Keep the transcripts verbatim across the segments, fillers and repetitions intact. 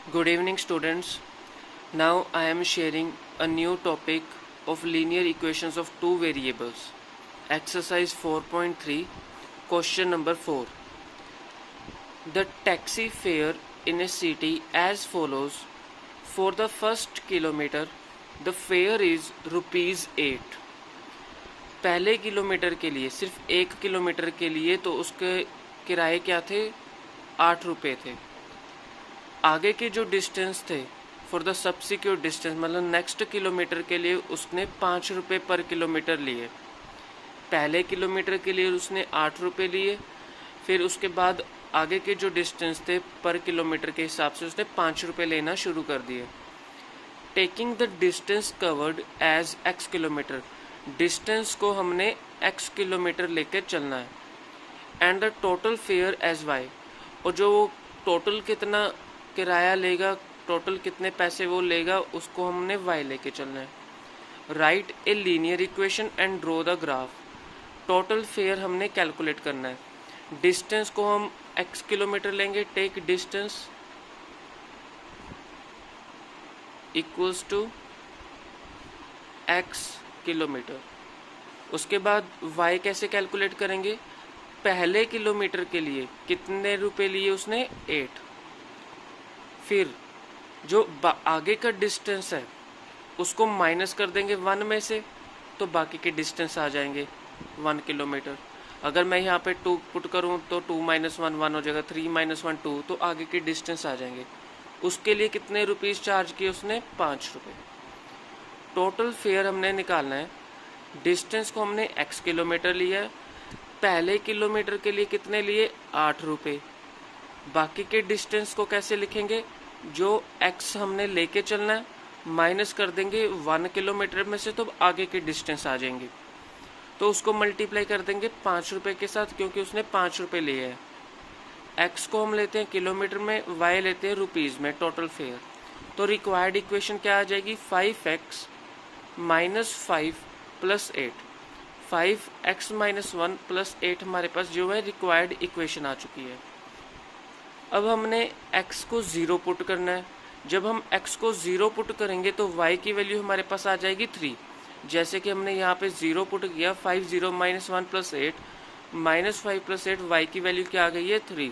Good evening, students. Now I am sharing a new topic of linear equations of two variables. Exercise four point three, question number four. The taxi fare in a city as follows. For the first kilometer, the fare is rupees eight. पहले kilometre के लिए, सिर्फ एक kilometre के लिए तो उसके किराए क्या थे? आठ रुपये थे. आगे के जो डिस्टेंस थे फॉर द सब्सिक्यूट डिस्टेंस, मतलब नेक्स्ट किलोमीटर के लिए उसने पाँच रुपये पर किलोमीटर लिए. पहले किलोमीटर के लिए उसने आठ रुपये लिए, फिर उसके बाद आगे के जो डिस्टेंस थे पर किलोमीटर के हिसाब से उसने पाँच रुपये लेना शुरू कर दिए. Taking the distance covered as x kilometre, distance को हमने एक्स किलोमीटर लेकर चलना है. And the total fare as y, और जो वो टोटल कितना किराया लेगा, टोटल कितने पैसे वो लेगा, उसको हमने वाई लेके चलना है. Write a linear equation and draw the graph. Total fare हमने कैलकुलेट करना है. डिस्टेंस को हम एक्स किलोमीटर लेंगे. Take distance equals to x kilometre. उसके बाद वाई कैसे कैलकुलेट करेंगे? पहले किलोमीटर के लिए कितने रुपए लिए उसने? एट. फिर जो आगे का डिस्टेंस है उसको माइनस कर देंगे वन में से, तो बाकी के डिस्टेंस आ जाएंगे वन किलोमीटर. अगर मैं यहाँ पे टू पुट करूँ तो टू माइनस वन वन हो जाएगा, थ्री माइनस वन टू, तो आगे के डिस्टेंस आ जाएंगे. उसके लिए कितने रुपीस चार्ज किए उसने? पाँच रुपये. टोटल फेयर हमने निकालना है. डिस्टेंस को हमने एक्स किलोमीटर लिया है. पहले किलोमीटर के लिए कितने लिए? आठ रुपये. बाकी के डिस्टेंस को कैसे लिखेंगे? जो एक्स हमने लेके चलना है माइनस कर देंगे वन किलोमीटर में से, तो आगे के डिस्टेंस आ जाएंगे. तो उसको मल्टीप्लाई कर देंगे पाँच रुपये के साथ, क्योंकि उसने पाँच रुपये लिए हैं. एक्स को हम लेते हैं किलोमीटर में, वाई लेते हैं रुपीज़ में. Total fare. तो रिक्वायर्ड इक्वेशन क्या आ जाएगी? Five x minus five plus eight. Five x minus one plus eight हमारे पास जो है रिक्वायर्ड इक्वेशन आ चुकी है. अब हमने x को ज़ीरो पुट करना है. जब हम x को ज़ीरो पुट करेंगे तो y की वैल्यू हमारे पास आ जाएगी थ्री. जैसे कि हमने यहाँ पे ज़ीरो पुट किया, five zero minus one plus eight minus five plus eight, y की वैल्यू क्या आ गई है? थ्री.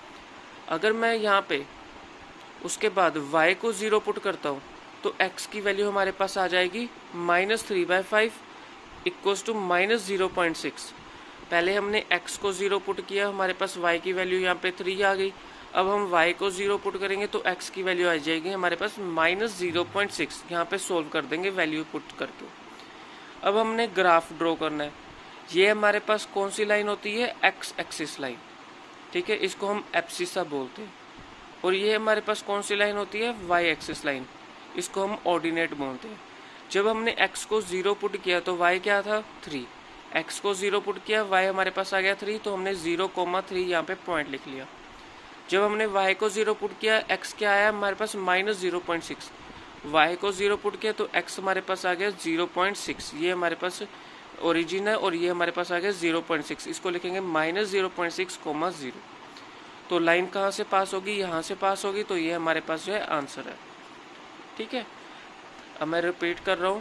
अगर मैं यहाँ पे उसके बाद y को ज़ीरो पुट करता हूँ तो x की वैल्यू हमारे पास आ जाएगी minus three by five equals to minus zero point six. पहले हमने x को ज़ीरो पुट किया, हमारे पास y की वैल्यू यहाँ पे थ्री आ गई. अब हम y को ज़ीरो पुट करेंगे तो x की वैल्यू आ जाएगी हमारे पास माइनस ज़ीरो पॉइंट सिक्स. यहाँ पे सोल्व कर देंगे वैल्यू पुट करके. अब हमने ग्राफ ड्रॉ करना है. ये हमारे पास कौन सी लाइन होती है? x axis line. ठीक है, इसको हम एब्सिसा बोलते हैं. और ये हमारे पास कौन सी लाइन होती है? y axis line. इसको हम ऑर्डिनेट बोलते हैं. जब हमने x को ज़ीरो पुट किया तो y क्या था? थ्री. x को ज़ीरो पुट किया, y हमारे पास आ गया थ्री, तो हमने ज़ीरो कोमा थ्री यहाँ पे पॉइंट लिख लिया. जब हमने y को ज़ीरो पुट किया, x क्या आया हमारे पास? Minus zero point six. y को ज़ीरो पुट किया तो x हमारे पास आ गया ज़ीरो पॉइंट सिक्स. ये हमारे पास ओरिजिन है और ये हमारे पास आ गया ज़ीरो पॉइंट सिक्स. इसको लिखेंगे minus zero point six comma zero. तो लाइन कहाँ से पास होगी? यहाँ से पास होगी. तो ये हमारे पास जो है आंसर है. ठीक है, अब मैं रिपीट कर रहा हूँ.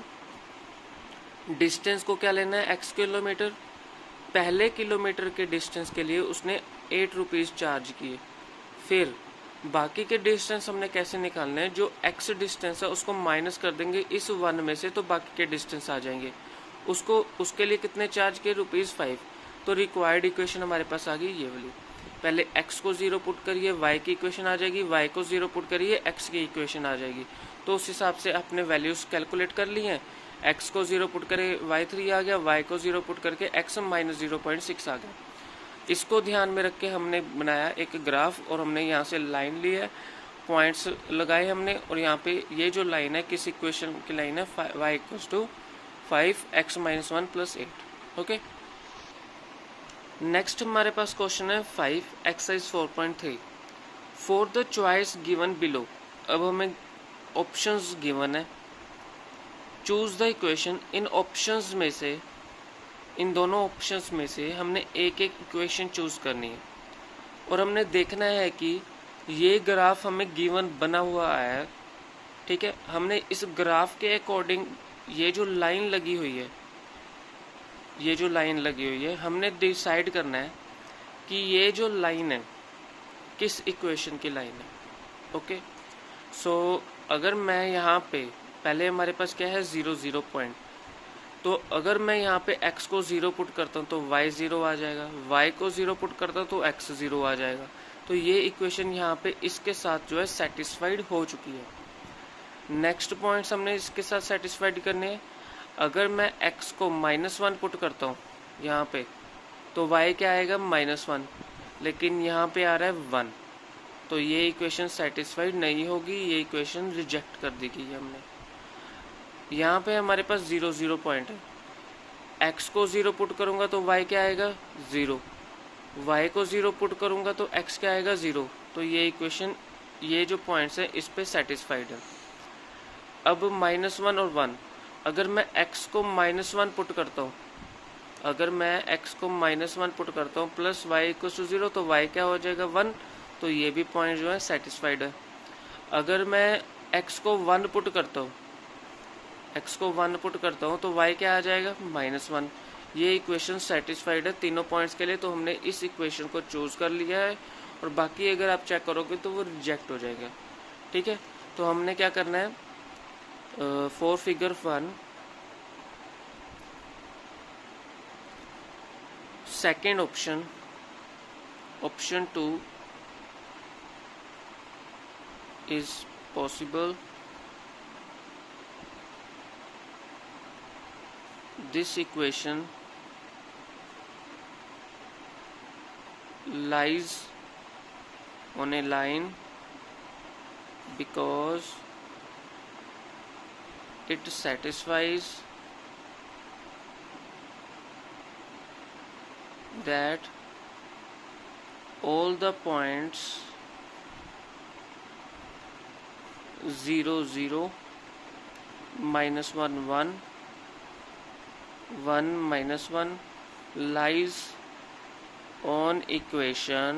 डिस्टेंस को क्या लेना है? X kilometre. पहले किलोमीटर के डिस्टेंस के लिए उसने एट रुपीज़ चार्ज किए. फिर बाकी के डिस्टेंस हमने कैसे निकालने हैं? जो x डिस्टेंस है उसको माइनस कर देंगे इस वन में से, तो बाकी के डिस्टेंस आ जाएंगे. उसको उसके लिए कितने चार्ज किए? Rupees five. तो रिक्वायर्ड इक्वेशन हमारे पास आ गई ये वाली. पहले x को ज़ीरो पुट करिए, y की इक्वेशन आ जाएगी. y को ज़ीरो पुट करिए, x की इक्वेशन आ जाएगी. तो उस हिसाब से आपने वैल्यूज़ कैलकुलेट कर ली हैं. x को ज़ीरो पुट करे y थ्री आ गया, y को ज़ीरो पुट करके x minus zero point six आ गया. इसको ध्यान में रख के हमने बनाया एक ग्राफ, और हमने यहाँ से लाइन ली है, पॉइंट्स लगाए हमने. और यहाँ पे ये जो लाइन है किस इक्वेशन की लाइन है? y equals to five x minus one plus eight. Okay, next हमारे पास क्वेश्चन है five exercise four point three. For the choice given below. अब हमें ऑप्शंस गिवन है. Choose the equation. इन ऑप्शंस में से, इन दोनों ऑप्शंस में से हमने एक एक इक्वेशन चूज करनी है और हमने देखना है कि ये ग्राफ हमें गिवन बना हुआ आया है, ठीक है। हमने इस ग्राफ के अकॉर्डिंग ये जो लाइन लगी हुई है, ये जो लाइन लगी हुई है, हमने डिसाइड करना है कि ये जो लाइन है किस इक्वेशन की लाइन है। ओके, सो अगर मैं यहाँ पे पहले हमारे पास क्या है ज़ीरो ज़ीरो पॉइंट, तो अगर मैं यहाँ पे x को ज़ीरो पुट करता हूँ तो y ज़ीरो आ जाएगा, y को ज़ीरो पुट करता हूँ तो x ज़ीरो आ जाएगा। तो ये इक्वेशन यहाँ पे इसके साथ जो है सेटिस्फाइड हो चुकी है। नेक्स्ट पॉइंट्स हमने इसके साथ सेटिस्फाइड करने हैं। अगर मैं x को माइनस वन पुट करता हूँ यहाँ पे, तो y क्या आएगा माइनस वन, लेकिन यहाँ पे आ रहा है वन, तो ये इक्वेशन सेटिस्फाइड नहीं होगी, ये इक्वेशन रिजेक्ट कर दी गई है हमने। यहाँ पे हमारे पास ज़ीरो ज़ीरो पॉइंट है, x को ज़ीरो पुट करूँगा तो y क्या आएगा ज़ीरो, y को ज़ीरो पुट करूँगा तो x क्या आएगा ज़ीरो। तो ये इक्वेशन, ये जो पॉइंट्स हैं इस पे सेटिस्फाइड है। अब माइनस वन और वन, अगर मैं x को माइनस वन पुट करता हूँ, अगर मैं x को माइनस वन पुट करता हूँ plus y equal to zero, तो y क्या हो जाएगा वन, तो ये भी पॉइंट जो है सेटिस्फाइड है। अगर मैं x को वन पुट करता हूँ, x को वन पुट करता हूँ तो y क्या आ जाएगा माइनस वन। ये इक्वेशन सेटिस्फाइड है तीनों पॉइंट्स के लिए, तो हमने इस इक्वेशन को चूज कर लिया है, और बाकी अगर आप चेक करोगे तो वो रिजेक्ट हो जाएगा, ठीक है। तो हमने क्या करना है, for figure one second option, option two is possible, this equation lies on a line because it satisfies that all the points zero zero minus one one one minus one lies on equation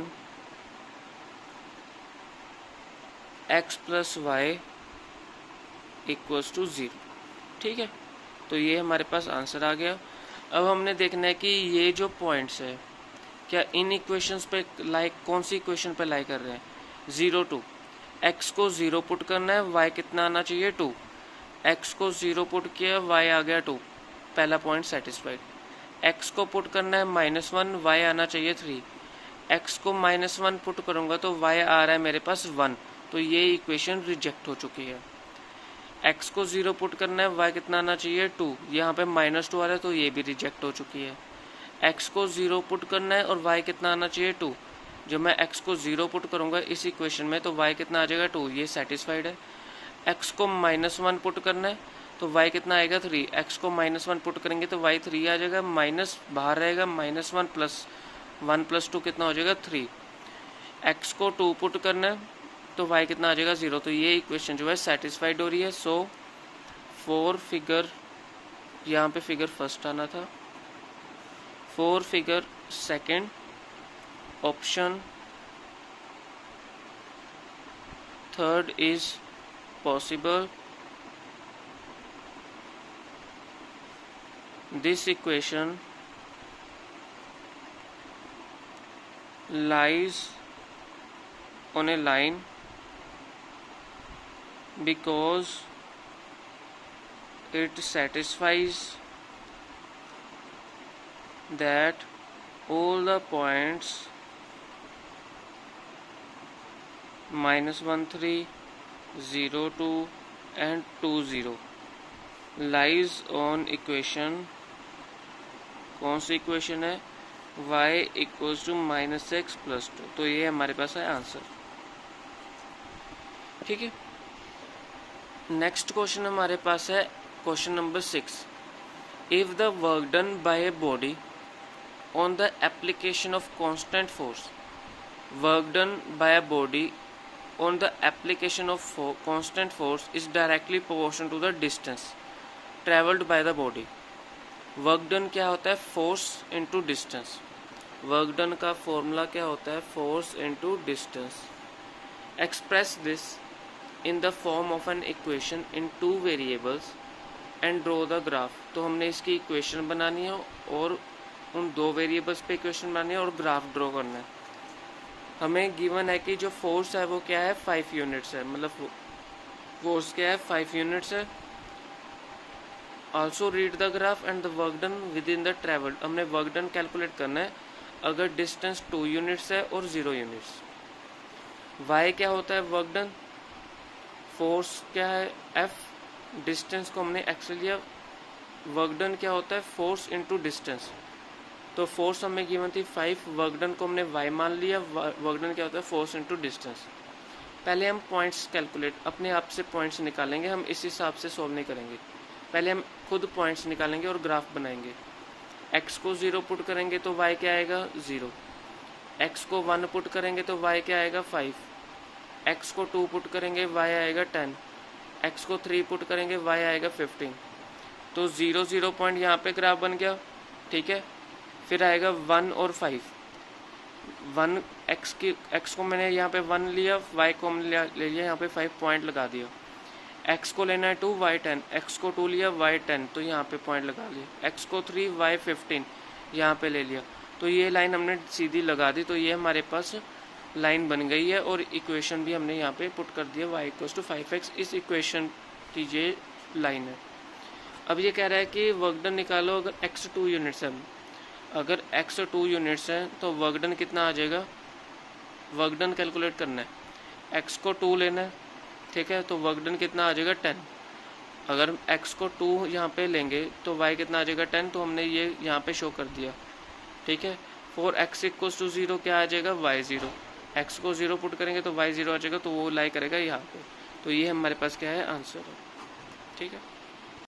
x plus y equals to zero, ठीक है। तो ये हमारे पास answer आ गया। अब हमने देखना है कि ये जो पॉइंट्स है क्या इन इक्वेशंस पे लाइक कौन सी इक्वेशन पे लाई कर रहे हैं, ज़ीरो टू, x को ज़ीरो पुट करना है, y कितना आना चाहिए टू, x को ज़ीरो पुट किया, y आ गया टू, पहला पॉइंट सेटिस्फाइड। x को पुट करना है माइनस वन, वाई आना चाहिए थ्री, x को माइनस वन पुट करूंगा तो y आ रहा है मेरे पास वन, तो ये इक्वेशन रिजेक्ट हो चुकी है। x को जीरो पुट करना है, y कितना आना चाहिए टू, यहाँ पे माइनस टू आ रहा है तो ये भी रिजेक्ट हो चुकी है। x को जीरो पुट करना है और y कितना आना चाहिए टू, जब मैं x को जीरो पुट करूंगा इस इक्वेशन में तो y कितना आ जाएगा टू, ये सेटिस्फाइड है। x को माइनस वन पुट करना है तो y कितना आएगा थ्री, x को माइनस वन पुट करेंगे तो y थ्री आ जाएगा, माइनस बाहर रहेगा, minus one plus one plus two कितना हो जाएगा थ्री। x को टू पुट करना है तो y कितना आ जाएगा जीरो, तो ये इक्वेशन जो है सेटिस्फाइड हो रही है। सो फोर फिगर, यहाँ पे फिगर फर्स्ट आना था, for figure second option third is possible, this equation lies on a line because it satisfies that all the points minus one three zero two and two zero lies on equation, कौन सी equation है, y equals to minus x plus two, तो ये हमारे पास है answer, ठीक है। नेक्स्ट क्वेश्चन हमारे पास है question number six, if the work done by a body on the application of constant force, work done by a body on the application of constant force is directly proportional to the distance travelled by the body. Work done क्या होता है, force into distance. Work done का formula क्या होता है, force into distance. Express this in the form of an equation in two variables and draw the graph. तो हमने इसकी इक्वेशन बनानी है और उन दो वेरिएबल्स पे इक्वेशन बनानी है और ग्राफ ड्रॉ करना है। हमें गिवन है कि जो फोर्स है वो क्या है, फाइव यूनिट्स है, मतलब फोर्स क्या है, फाइव यूनिट्स है। Also read the graph and the work done with in the travelled. हमने वर्क डन कैलकुलेट करना है अगर डिस्टेंस टू यूनिट्स है और जीरो यूनिट्स। वाई क्या होता है, वर्क डन। फोर्स क्या है, एफ। डिस्टेंस को हमने एक्स लिया। वर्क डन क्या होता है, फोर्स इनटू डिस्टेंस। तो फोर्स हमें गिवन थी फाइव, वर्क डन को हमने वाई मान लिया। वर्क डन क्या होता है, फोर्स इनटू डिस्टेंस। पहले हम पॉइंट्स कैलकुलेट अपने आप से पॉइंट्स निकालेंगे, हम इस हिसाब से सॉल्व नहीं करेंगे। पहले हम खुद पॉइंट्स निकालेंगे और ग्राफ बनाएंगे। एक्स को जीरो पुट करेंगे तो वाई क्या आएगा, जीरो। एक्स को वन पुट करेंगे तो वाई क्या आएगा, फाइव। एक्स को टू पुट करेंगे वाई आएगा टेन। एक्स को थ्री पुट करेंगे वाई आएगा फिफ्टीन। तो जीरो जीरो पॉइंट यहाँ पे ग्राफ बन गया, ठीक है। फिर आएगा वन और फाइव। वन एक्स की एक्स को मैंने यहाँ पे वन लिया, वाई को हमने ले लिया, यहाँ पे फाइव पॉइंट लगा दिया। एक्स को लेना है टू, वाई टेन। एक्स को टू लिया, वाई टेन, तो यहाँ पे पॉइंट लगा लिया। एक्स को थ्री, वाई फिफ्टीन, यहाँ पे ले लिया। तो ये लाइन हमने सीधी लगा दी, तो ये हमारे पास लाइन बन गई है और इक्वेशन भी हमने यहाँ पे पुट कर दिया, Y equals to five X. इस इक्वेशन की ये लाइन है। अब ये कह रहा है कि वर्क डन निकालो अगर एक्स टू यूनिट्स है। अगर एक्स टू यूनिट्स है तो वर्क डन कितना आ जाएगा, वर्क डन कैलकुलेट करना है। एक्स को टू लेना है, ठीक है, तो वर्क डन कितना आ जाएगा, टेन। अगर एक्स को टू यहाँ पे लेंगे तो वाई कितना आ जाएगा, टेन। तो हमने ये यहाँ पे शो कर दिया, ठीक है। Four X equals to zero क्या आ जाएगा, वाई जीरो। एक्स को जीरो पुट करेंगे तो वाई जीरो आ जाएगा, तो वो लाई करेगा यहाँ पे। तो ये हमारे पास क्या है, आंसर है, ठीक है।